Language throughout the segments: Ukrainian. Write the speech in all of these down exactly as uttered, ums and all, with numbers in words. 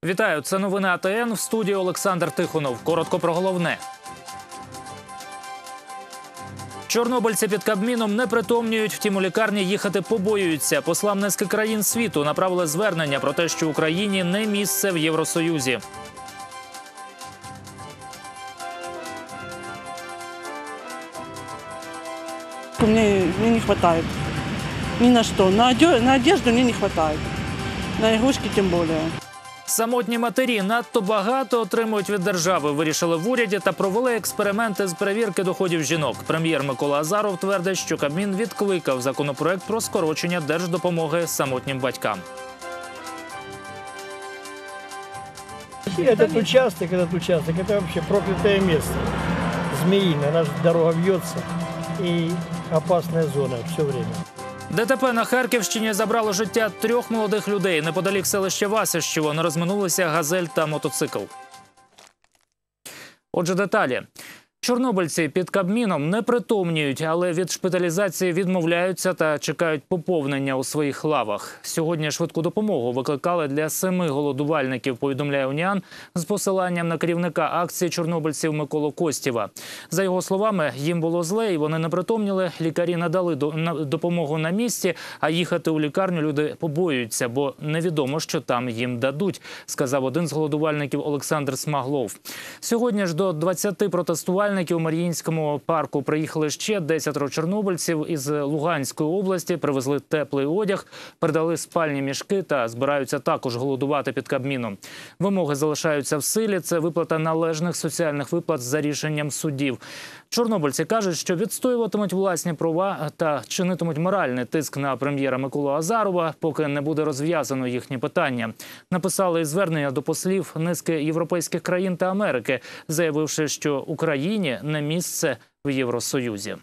Вітаю, це новини А Те Ен, в студії Олександр Тихонов. Коротко про головне. Чорнобильці під Кабміном не притомнюють, втім у лікарні їхати побоюються. Послам низки країн світу направили звернення про те, що Україні не місце в Євросоюзі. Мне, мне не хватает ни на что. На, одежду, на одежду мне не хватает. На игрушки тем более. Самотні матері надто багато отримують від держави, вирішили в уряді та провели експерименти з перевірки доходів жінок. Прем'єр Микола Азаров твердить, що Кабмін відкликав законопроект про скорочення держдопомоги самотнім батькам. Этот участок, этот участок, это вообще проклятое место. Змеиное, наша дорога вьется и опасная зона все время. Де Те Пе на Харківщині забрало життя трьох молодих людей. Неподалік селища Васищево не розминулися газель та мотоцикл. Отже, деталі. Чорнобильці під Кабміном не притомнюють, але від шпиталізації відмовляються та чекають поповнення у своїх лавах. Сьогодні швидку допомогу викликали для семи голодувальників, повідомляє Уніан, з посиланням на керівника акції чорнобильців Миколу Костєва. За його словами, їм було зле і вони не притомніли, лікарі надали допомогу на місці, а їхати у лікарню люди побоюються, бо невідомо, що там їм дадуть, сказав один з голодувальників Олександр Смаглов. Сьогодні ж до двадцяти протестувальників у Мар'їнському парку приїхали ще десятеро чорнобильців із Луганської області, привезли теплий одяг, передали спальні мішки та збираються також голодувати під Кабміном. Вимоги залишаються в силі – це виплата належних соціальних виплат за рішенням судів. Чорнобильці кажуть, що відстоюватимуть власні права та чинитимуть моральний тиск на прем'єра Миколу Азарова, поки не буде розв'язано їхні питання. Написали звернення до послів низки європейських країн та Америки, заявивши, що Україні не місце в Євросоюзі.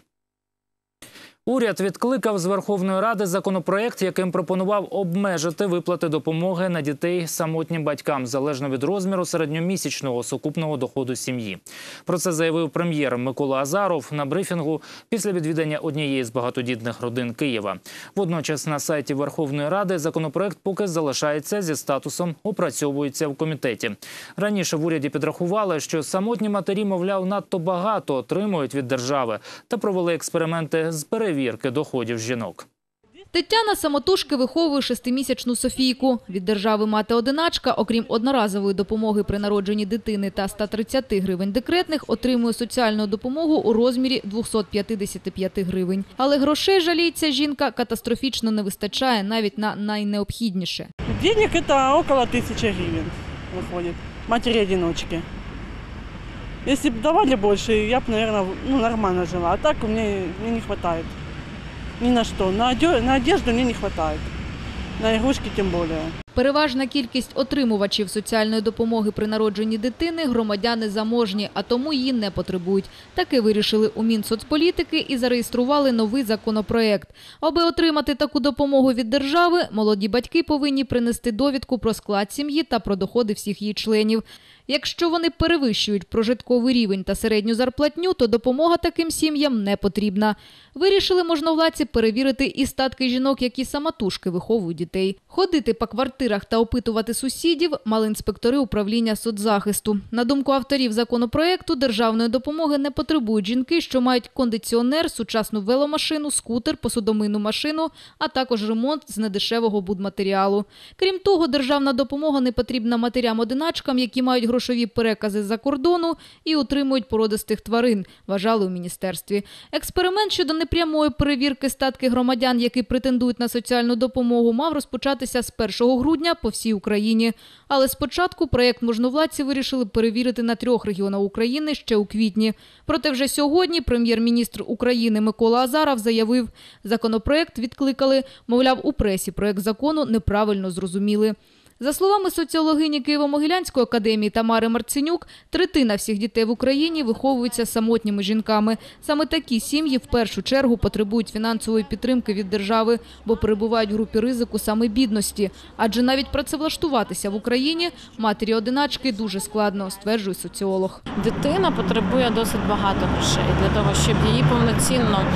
Уряд відкликав з Верховної Ради законопроект, яким пропонував обмежити виплати допомоги на дітей самотнім батькам, залежно від розміру середньомісячного сукупного доходу сім'ї. Про це заявив прем'єр Микола Азаров на брифінгу після відвідання однієї з багатодітних родин Києва. Водночас на сайті Верховної Ради законопроект поки залишається зі статусом «опрацьовується в комітеті». Раніше в уряді підрахували, що самотні матері, мовляв, надто багато отримують від держави та провели експерименти з перевірки перевірки доходів жінок. Тетяна самотужки виховує шестимісячну Софійку. Від держави мати-одиначка, окрім одноразової допомоги при народженні дитини та ста тридцяти гривень декретних, отримує соціальну допомогу у розмірі двохсот п'ятдесяти п'яти гривень. Але грошей, жаліється жінка, катастрофічно не вистачає навіть на найнеобхідніше. Денег это около тысячи гривен выходит. Матери-одиночки. Если бы давали больше, я бы, наверное, ну, нормально жила. А так мне, мне не хватает. Ни на что. На одежду, на одежду мне не хватает. На игрушки тем более. Переважна кількість отримувачів соціальної допомоги при народженні дитини – громадяни заможні, а тому її не потребують. Таки вирішили у Мінсоцполітики і зареєстрували новий законопроект. Аби отримати таку допомогу від держави, молоді батьки повинні принести довідку про склад сім'ї та про доходи всіх її членів. Якщо вони перевищують прожитковий рівень та середню зарплатню, то допомога таким сім'ям не потрібна. Вирішили можновладці перевірити і статки жінок, які самотужки виховують дітей. Ходити по квартирах та опитувати сусідів мали інспектори управління соцзахисту. На думку авторів законопроекту, державної допомоги не потребують жінки, що мають кондиціонер, сучасну веломашину, скутер, посудомийну машину, а також ремонт з недешевого будматеріалу. Крім того, державна допомога не потрібна матерям-одиначкам, які мають грошові перекази з-за кордону і утримують породистих тварин, вважали у міністерстві. Експеримент щодо непрямої перевірки статки громадян, які претендують на соціальну допомогу, мав розпочатися з першого грудня по всій Україні. Але спочатку проєкт можновладці вирішили перевірити на трьох регіонах України ще у квітні. Проте вже сьогодні прем'єр-міністр України Микола Азаров заявив, законопроєкт відкликали, мовляв, у пресі проєкт закону неправильно зрозуміли. За словами соціологині Києво-Могилянської академії Тамари Марценюк, третина всіх дітей в Україні виховуються самотніми жінками. Саме такі сім'ї в першу чергу потребують фінансової підтримки від держави, бо перебувають в групі ризику саме бідності. Адже навіть працевлаштуватися в Україні матері-одиначки дуже складно, стверджує соціолог. Дитина потребує досить багато грошей для того, щоб її повноцінно,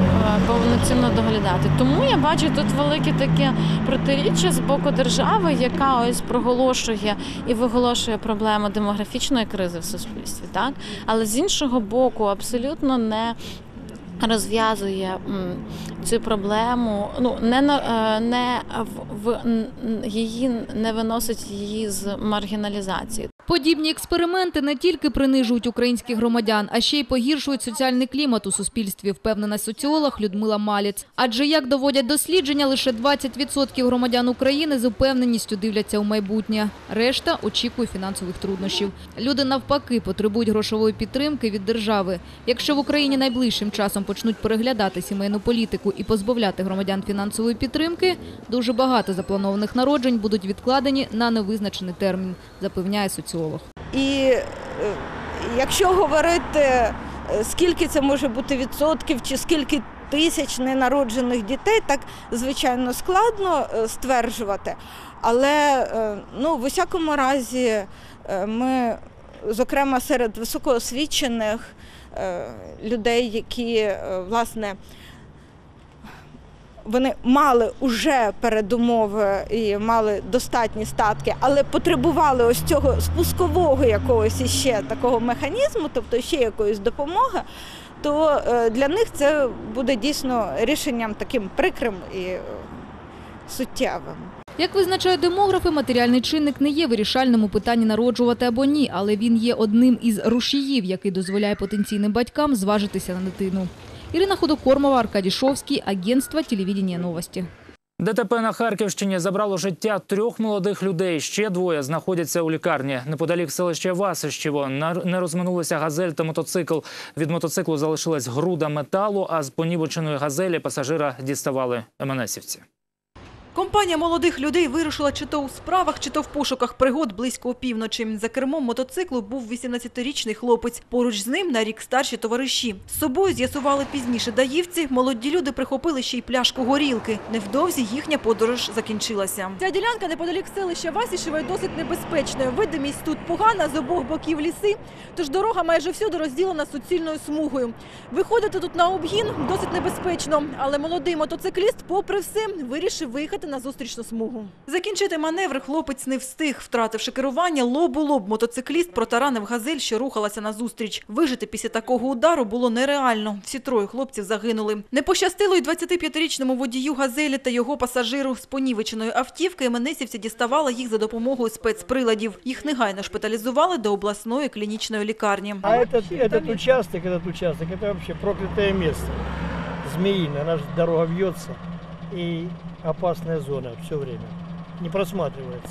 повноцінно доглядати. Тому я бачу тут велике таке протиріччя з боку держави, яка яка ось проголошує і виголошує проблему демографічної кризи в суспільстві, так? Але з іншого боку абсолютно не розв'язує цю проблему, ну не не в, в її не виносить її з маргіналізації. Подібні експерименти не тільки принижують українських громадян, а ще й погіршують соціальний клімат у суспільстві, впевнена соціолог Людмила Малєць. Адже, як доводять дослідження, лише двадцять відсотків громадян України з упевненістю дивляться у майбутнє. Решта очікує фінансових труднощів. Люди навпаки потребують грошової підтримки від держави. Якщо в Україні найближчим часом почнуть переглядати сімейну політику і позбавляти громадян фінансової підтримки, дуже багато запланованих народжень будуть відкладені на невизначений термін, запевняє соціолог. І якщо говорити, скільки це може бути відсотків, чи скільки тисяч ненароджених дітей, так, звичайно, складно стверджувати. Але, ну, в усякому разі, ми, зокрема, серед високоосвічених людей, які, власне, вони мали вже передумови і мали достатні статки, але потребували ось цього спускового якогось іще такого механізму, тобто ще якоїсь допомоги, то для них це буде дійсно рішенням таким прикрим і суттєвим. Як визначають демографи, матеріальний чинник не є вирішальним у питанні народжувати або ні, але він є одним із рушіїв, який дозволяє потенційним батькам зважитися на дитину. Ірина Ходокормова, Аркадій Шовський, агентство телевидения новості. ДТП на Харківщині забрало життя трьох молодих людей. Ще двоє знаходяться у лікарні. Неподалік селища Васищево не розминулися газель та мотоцикл. Від мотоциклу залишилась груда металу, а з понівеченої газелі пасажира діставали еменесівці. Компанія молодих людей вирушила чи то у справах, чи то в пошуках пригод близько опівночі. За кермом мотоциклу був вісімнадцятирічний хлопець. Поруч з ним на рік старші товариші. З собою з'ясували пізніше даївці. Молоді люди прихопили ще й пляшку горілки. Невдовзі їхня подорож закінчилася. Ця ділянка неподалік селища Васищево досить небезпечною. Видимість тут погана, з обох боків ліси, тож дорога майже всюди розділена суцільною смугою. Виходити тут на обгін досить небезпечно, але молодий мотоцикліст, попри все, вирішив виїхати на зустрічну смугу. Закінчити маневр хлопець не встиг. Втративши керування, лоб у лоб мотоцикліст протаранив газель, що рухалася назустріч. Вижити після такого удару було нереально. Всі троє хлопців загинули. Не пощастило й двадцятип'ятирічному водію газелі та його пасажиру. З понівеченої автівки еменесівці діставали їх за допомогою спецприладів. Їх негайно шпиталізували до обласної клінічної лікарні. А этот, этот участок, этот участок, это вообще проклятое место. Змеиное, наша дорога вьется. И опасная зона все время. Не просматривается.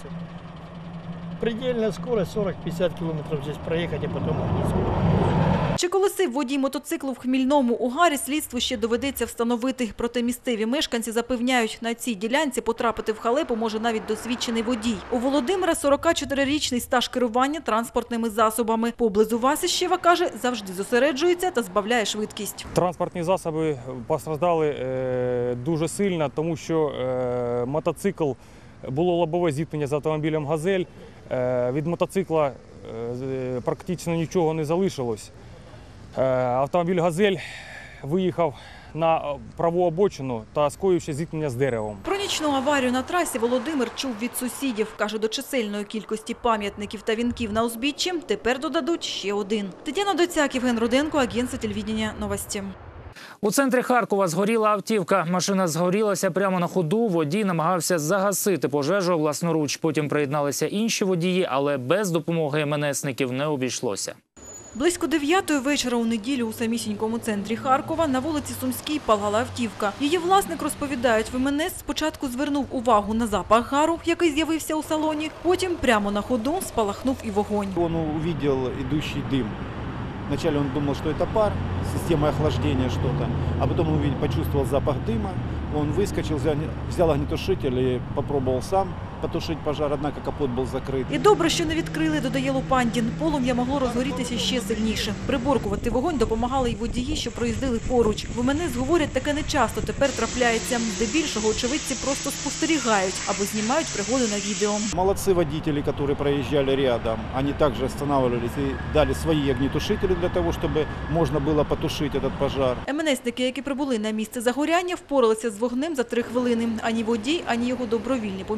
Предельная скорость сорок-пятьдесят километров здесь проехать, а потом не скоро. Чи колесив водій мотоциклу в Хмільному угарі, слідству ще доведеться встановити. Проте місцеві мешканці запевняють, на цій ділянці потрапити в халепу може навіть досвідчений водій. У Володимира сорокачотирирічний стаж керування транспортними засобами. Поблизу Васищева, каже, завжди зосереджується та збавляє швидкість. Транспортні засоби постраждали е, дуже сильно, тому що е, мотоцикл, було лобове зіткнення з автомобілем «Газель». Е, від мотоцикла е, практично нічого не залишилось. Автомобіль «Газель» виїхав на праву обочину та скоївши зіткнення з деревом. Про нічну аварію на трасі Володимир чув від сусідів. Каже, до чисельної кількості пам'ятників та вінків на узбіччі тепер додадуть ще один. Тетяна Доцяк, Євген Руденко, агентство телевидения новості. У центрі Харкова згоріла автівка. Машина згорілася прямо на ходу. Водій намагався загасити пожежу власноруч. Потім приєдналися інші водії, але без допомоги ем-ен-есників не обійшлося. Близько дев'ятої вечора у неділю у самісінькому центрі Харкова на вулиці Сумській палала автівка. Її власник, розповідають, в ем ен ес спочатку звернув увагу на запах гару, який з'явився у салоні, потім прямо на ходу спалахнув і вогонь. Він побачив йдущий дим. Вначале он думал, что это пар, система охлаждения что-то, а потом он почувствовал запах дыма, он выскочил, взял огнетушитель и попробовал сам потушить пожар, однако капот був закритий. І добре, що не відкрили, додає Лупандін. Полум'я могло розгорітися ще сильніше. Приборкувати вогонь допомагали й водії, що проїздили поруч. В ем ен ес говорять, таке нечасто тепер трапляється. Здебільшого очевидці просто спостерігають або знімають пригоди на відео. Молодці водії, які проїжджали рядом, вони також останавливались і дали свої огнетушителі для того, щоб можна було потушити цей пожар. ем ен есники, які прибули на місце загоряння, впоралися з вогнем за три хвилини. Ані водій, ані його добровільні помічники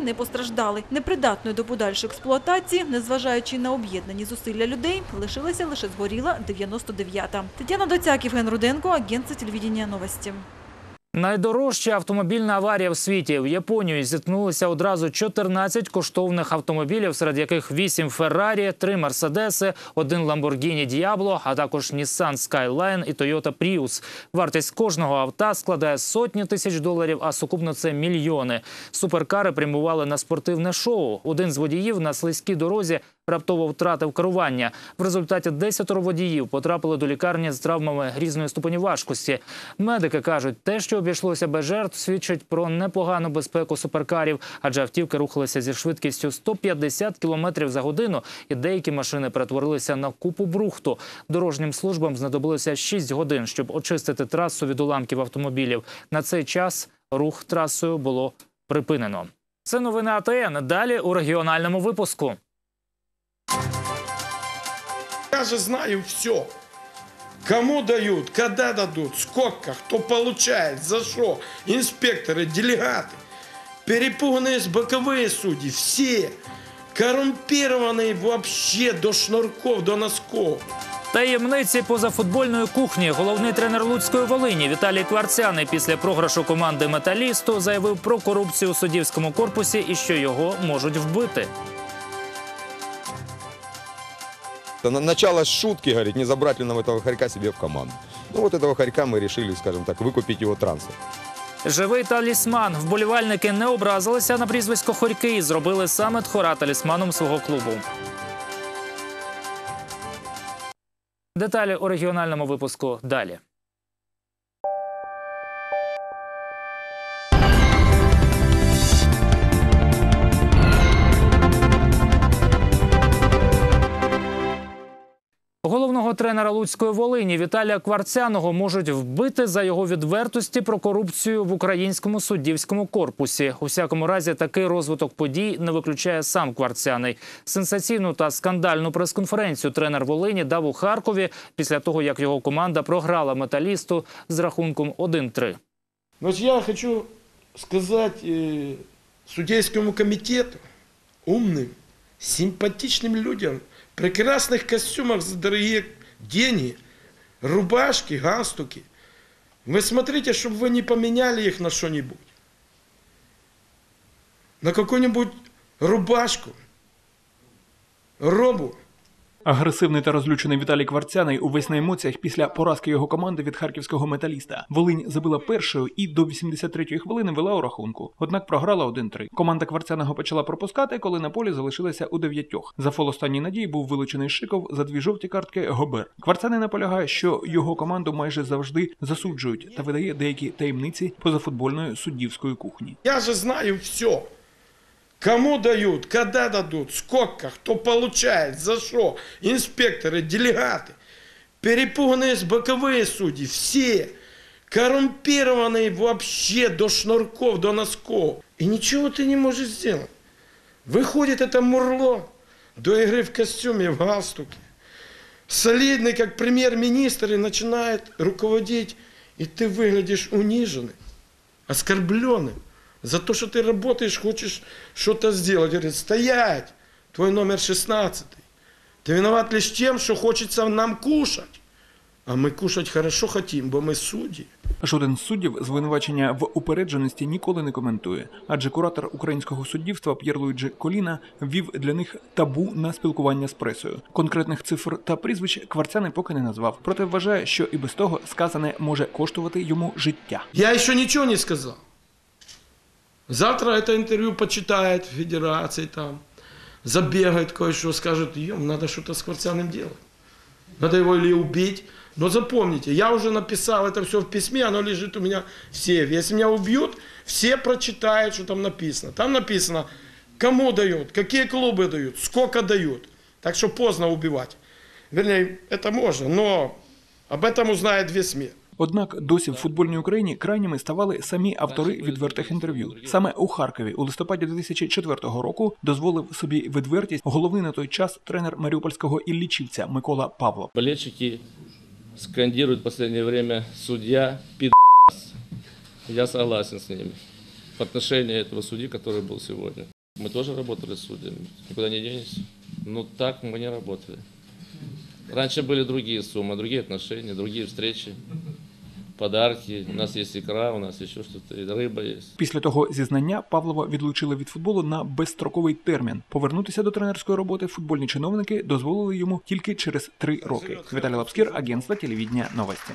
не постраждали. Непридатною до подальшої експлуатації, незважаючи на об'єднані зусилля людей, лишилася лише згоріла дев'яносто дев'ята. Тетяна Доцяк, Євген Руденко, агентство телевидения «Новості». Найдорожча автомобільна аварія в світі. В Японії зіткнулися одразу чотирнадцять коштовних автомобілів, серед яких вісім Феррарі, три Мерседеси, один Ламборгіні Діабло, а також Нісан Скайлайн і Тойота Пріус. Вартість кожного авто складає сотні тисяч доларів, а сукупно це мільйони. Суперкари прямували на спортивне шоу. Один з водіїв на слизькій дорозі раптово втратив керування. В результаті десятеро водіїв потрапили до лікарні з травмами різної ступені важкості. Медики кажуть, те, що обійшлося без жертв, свідчить про непогану безпеку суперкарів, адже автівки рухалися зі швидкістю сто п'ятдесят кілометрів за годину, і деякі машини перетворилися на купу брухту. Дорожнім службам знадобилося шість годин, щоб очистити трасу від уламків автомобілів. На цей час рух трасою було припинено. Це новини А Т Н. Далі у регіональному випуску. Я же знаю все. Кому дают, когда дадут, сколько, кто получает, за что. Инспекторы, делегаты, перепуганные боковые судьи, все. Коррумпированные вообще до шнурков, до носков. Таємниці позафутбольної кухні. Головний тренер Луцької Волині Віталій Кварцяний після програшу команди «Металісту» заявив про корупцію у суддівському корпусі і що його можуть вбити. Начало шутки, говорит, не забрать ли нам этого хорька себе в команду. Ну вот этого хорька мы решили, скажем так, выкупить его трансфер. Живий талісман. Вболівальники не образилися на прізвисько Хорьки і зробили саме Тхора талісманом свого клубу. Деталі у регіональному випуску далі. Головного тренера Луцької Волині Віталія Кварцяного можуть вбити за його відвертості про корупцію в українському суддівському корпусі. У всякому разі, такий розвиток подій не виключає сам Кварцяний. Сенсаційну та скандальну прес-конференцію тренер Волині дав у Харкові після того, як його команда програла «Металісту» з рахунком один три. Но я хочу сказать э, судейскому комитету, умным, симпатичным людям, в прекрасных костюмах за дорогие деньги, рубашки, галстуки. Вы смотрите, чтобы вы не поменяли их на что-нибудь. На какую-нибудь рубашку, робу. Агресивний та розлючений Віталій Кварцяний увесь на емоціях після поразки його команди від харківського «Металіста». Волинь забила першою і до вісімдесят третьої хвилини вела у рахунку. Однак програла один три. Команда Кварцяного почала пропускати, коли на полі залишилася у дев'ятьох. За фол останньої надії був вилучений Шиков, за дві жовті картки – Гобер. Кварцяний наполягає, що його команду майже завжди засуджують та видає деякі таємниці позафутбольної суддівської кухні. Я же знаю все. Кому дают, когда дадут, сколько, кто получает, за что. Инспекторы, делегаты, перепуганные боковые судьи, все. Коррумпированные вообще до шнурков, до носков. И ничего ты не можешь сделать. Выходит это мурло до игры в костюме, в галстуке. Солидный, как премьер-министр, и начинает руководить. И ты выглядишь униженным, оскорбленным. За то, что ты работаешь, хочешь что-то сделать. Говорит, стоять, твой номер шестнадцатый. Ты виноват лишь тем, что хочется нам кушать. А ми кушать хорошо хотім, бо ми судді. Жоден з суддів звинувачення в упередженості ніколи не коментує. Адже куратор українського суддівства П'єр Луїджі Коліна ввів для них табу на спілкування з пресою. Конкретних цифр та прізвищ Кварцяний поки не назвав. Проте вважає, що і без того сказане може коштувати йому життя. Я ще нічого не сказав. Завтра это интервью почитает в федерации, там, забегает кое-что, скажет, ем, надо что-то с Кварцяным делать. Надо его или убить. Но запомните, я уже написал это все в письме, оно лежит у меня в сейфе. Если меня убьют, все прочитают, что там написано. Там написано, кому дают, какие клубы дают, сколько дают. Так что поздно убивать. Вернее, это можно, но об этом узнает весь мир. Однак досі в футбольній Україні крайніми ставали самі автори відвертих інтерв'ю. Саме у Харкові у листопаді дві тисячі четвертого року дозволив собі відвертість головний на той час тренер маріупольського Іллічівця Микола Павлов. Болельщики скандируют в последнее время «судья пи***ц». Я согласен с ними в отношении этого судьи, который был сегодня. Мы тоже работали с судьями, никуда не денешься. Но так мы не работали. Раньше были другие суммы, другие отношения, другие встречи, подарки. У нас есть икра, у нас еще что-то, рыба есть. Після того зізнання Павлова відлучили від футболу на безстроковий термін. Повернутися до тренерської роботи футбольні чиновники дозволили йому тільки через три роки. Віталій Лапскір, агентство телевідення «Новості».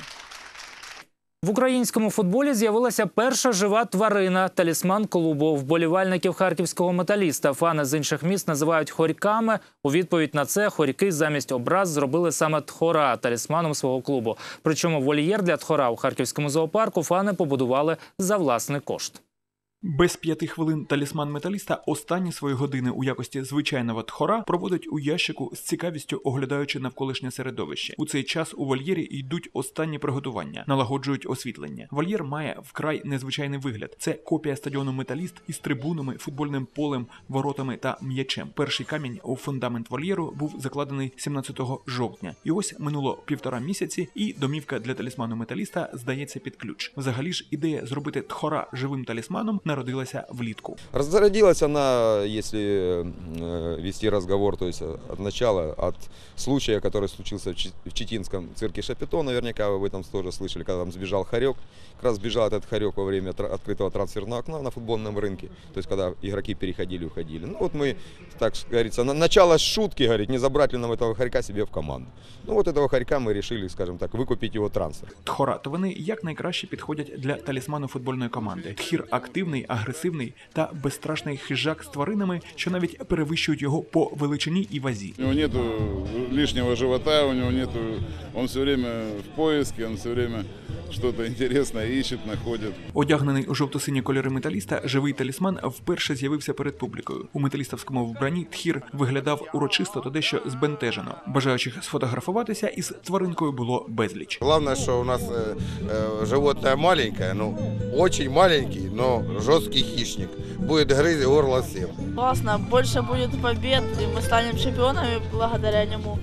В українському футболі з'явилася перша жива тварина – талісман клубу. Вболівальників харківського металіста фани з інших міст називають хорьками. У відповідь на це хорьки замість образ зробили саме тхора талісманом свого клубу. Причому вольєр для тхора у харківському зоопарку фани побудували за власний кошт. Без п'яти хвилин талісман металіста останні свої години у якості звичайного тхора проводить у ящику, з цікавістю оглядаючи навколишнє середовище. У цей час у вольєрі йдуть останні приготування, налагоджують освітлення. Вольєр має вкрай незвичайний вигляд. Це копія стадіону «Металіст» із трибунами, футбольним полем, воротами та м'ячем. Перший камінь у фундамент вольєру був закладений сімнадцятого жовтня. І ось минуло півтора місяці, і домівка для талісману металіста здається під ключ. Взагалі ж ідея зробити тхора живим талісманом народилася влітку. Зародилась она, если вести разговор, то есть от начала, от случая, который случился в Читинском цирке Шапито, наверняка вы об этом тоже слышали, когда там сбежал хорек. Как раз сбежал этот хорек во время открытого трансферного окна на футбольном рынке, то есть когда игроки переходили и уходили. Ну вот мы, так говорится, на начало шутки, говорит, не забрать ли нам этого хорька себе в команду. Ну вот этого хорька мы решили, скажем так, выкупить его трансфер. Тхора – то вони якнайкраще підходять для талісману футбольної команди. Тхір активний, агресивний та безстрашний хижак з тваринами, що навіть перевищують його по величині і вазі. У нього нету лишнього живота, у нього нету, він все время в поиске, він все время щось цікаве ищет, знаходить. Одягнений у жовто-сині кольори металіста, живий талісман вперше з'явився перед публікою. У металістовському вбранні Тхір виглядав урочисто та дещо збентежено. Бажаючих сфотографуватися із тваринкою було безліч. Головне, що у нас э, э, животное маленькое, ну, очень маленький, но жесткий хищник. Будет грызть горло всем. Классно, больше будет побед, и мы станем чемпионами благодаря нему.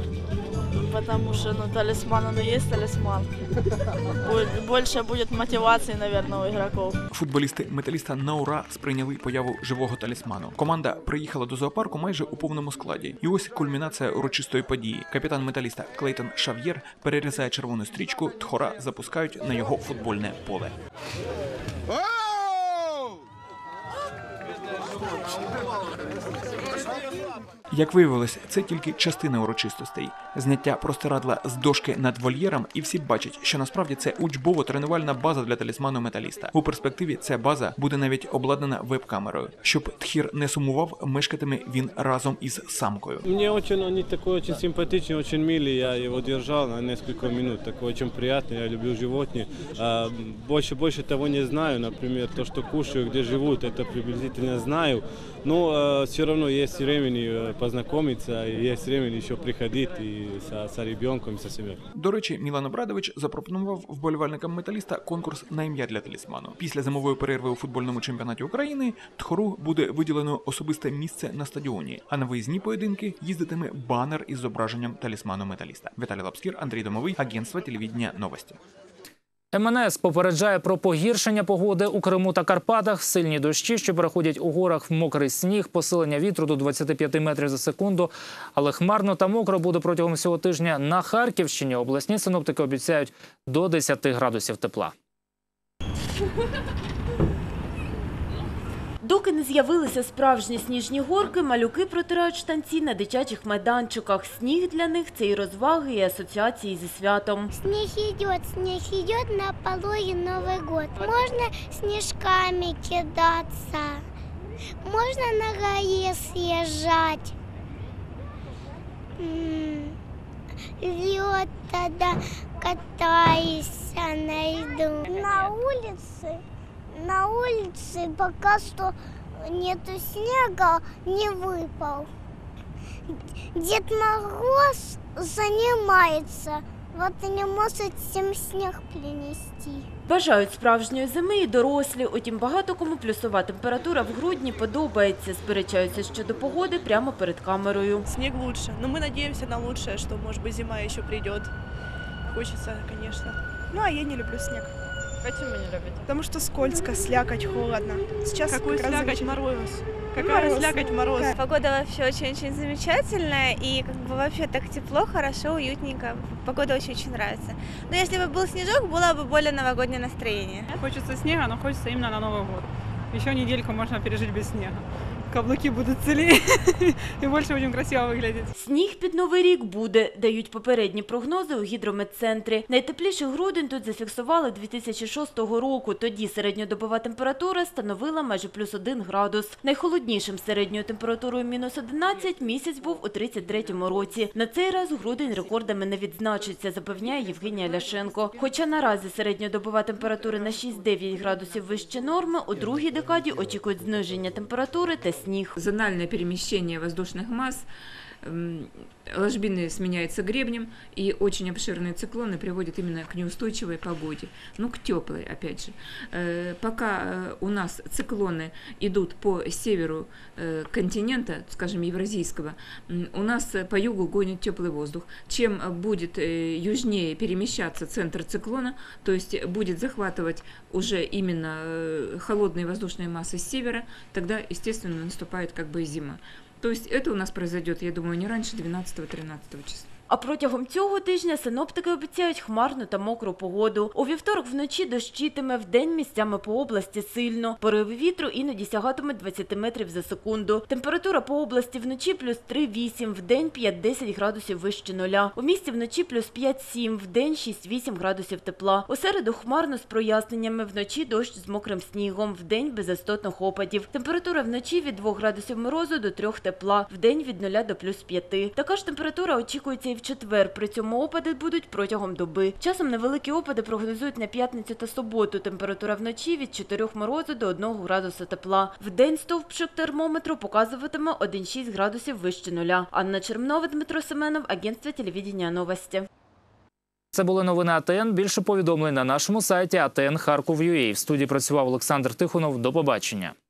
Потому что, ну, талисман, он и есть талисман. Будет, больше будет мотивации, наверное, у игроков. Футболісти металіста на ура сприйняли появу живого талісману. Команда приїхала до зоопарку майже у повному складі. І ось кульмінація урочистої події. Капітан металіста Клейтон Шав'єр перерізає червону стрічку, тхора запускають на його футбольне поле. Як виявилось, це тільки частина урочистостей. Зняття простирадла з дошки над вольєром, і всі бачать, що насправді це учбово-тренувальна база для талісману металіста. У перспективі ця база буде навіть обладнана веб-камерою. Щоб тхір не сумував, мешкатиме він разом із самкою. Мені дуже, вони такі дуже симпатичні, дуже милі. Я його тримав на кілька хвилин. Таке дуже приємно, я люблю животних. Більше, більше того не знаю, наприклад, то, що кушаю, де живуть, це приблизительно знаю. Но все равно є времени познайомитися, є время ще приходити і з ребенком, і з сім'єю. До речі, Мілан Обрадович запропонував вболівальникам металіста конкурс на ім'я для талісману. Після зимової перерви у футбольному чемпіонаті України тхору буде виділено особисте місце на стадіоні, а на виїзні поєдинки їздитиме банер із зображенням талісману металіста. Віталій Лапскір, Андрій Домовий, агентство телевідення «Новості». ем ен ес попереджає про погіршення погоди у Криму та Карпатах, сильні дощі, що переходять у горах в мокрий сніг, посилення вітру до двадцяти п'яти метрів за секунду. Але хмарно та мокро буде протягом всього тижня на Харківщині. Обласні синоптики обіцяють до десяти градусів тепла. Доки не з'явилися справжні сніжні горки, малюки протирають штанці на дитячих майданчиках. Сніг для них – це і розваги, і асоціації зі святом. Сніг йде, сніг йде на пологі Новий год. Можна сніжками кидатися, можна на гаї з'їжджати. Лед тоді катаюся на льду. На вулиці. На улице пока что нету снега, не выпал. Дед Мороз занимается, вот и не может всем снег принести. Бажають справжньої зими і дорослі, утім багато кому плюсова температура в грудні подобається. Сперечаються щодо погоди прямо перед камерою. Снег лучше, но мы надеемся на лучшее, что, может быть, зима еще придет. Хочется, конечно. Ну, а я не люблю снег. Почему не любите? Потому что скользко, слякоть, холодно. Сейчас Какой как раз слякоть, замеч- мороз. Какая Мороз. слякоть, мороз. Погода вообще очень-очень замечательная, и как бы вообще так тепло, хорошо, уютненько. Погода очень-очень нравится. Но если бы был снежок, было бы более новогоднее настроение. Хочется снега, но хочется именно на Новый год. Еще недельку можно пережить без снега. Каблуки будуть цілі і більше будемо красиво виглядати. Сніг під Новий рік буде, дають попередні прогнози у гідрометцентрі. Найтепліший грудень тут зафіксували дві тисячі шостого року. Тоді середньодобова температура становила майже плюс один градус. Найхолоднішим середньою температурою мінус одинадцять місяць був у тридцять третьому році. На цей раз грудень рекордами не відзначиться, запевняє Євгенія Ляшенко. Хоча наразі середньодобова температура на шість-дев'ять градусів вище норми, у другій декаді очікують зниження температури та снег. Зональное перемещение воздушных масс, ложбины сменяются гребнем, и очень обширные циклоны приводят именно к неустойчивой погоде, ну, к теплой, опять же. Пока у нас циклоны идут по северу континента, скажем, евразийского, у нас по югу гонит теплый воздух. Чем будет южнее перемещаться центр циклона, то есть будет захватывать уже именно холодные воздушные массы с севера, тогда, естественно, наступает как бы зима. То есть это у нас произойдет, я думаю, не раньше двенадцатого-тринадцатого числа. А протягом цього тижня синоптики обіцяють хмарну та мокру погоду. У вівторок вночі дощитиме, вдень місцями по області сильно. Пориви вітру іноді сягатимуть двадцять метрів за секунду. Температура по області вночі плюс три-вісім, вдень п'ять-десять градусів вище нуля. У місті вночі плюс п'ять-сім, вдень шість-вісім градусів тепла. У середу хмарно з проясненнями, вночі дощ з мокрим снігом, вдень без істотних опадів. Температура вночі від двох градусів морозу до трьох тепла, вдень від нуля до плюс п'яти. Така ж температура очікується і в четвер, при цьому опади будуть протягом доби. Часом невеликі опади прогнозують на п'ятницю та суботу. Температура вночі від чотирьох морозу до одного градуса тепла. Вдень стовпчик термометру показуватиме один-шість градусів вище нуля. Анна Чермнова, Дмитро Семенов, агентство телевидения «Новості». Це були новини А Т Н. Більше повідомлень на нашому сайті а те ен харків крапка ю а. В студії працював Олександр Тихонов. До побачення.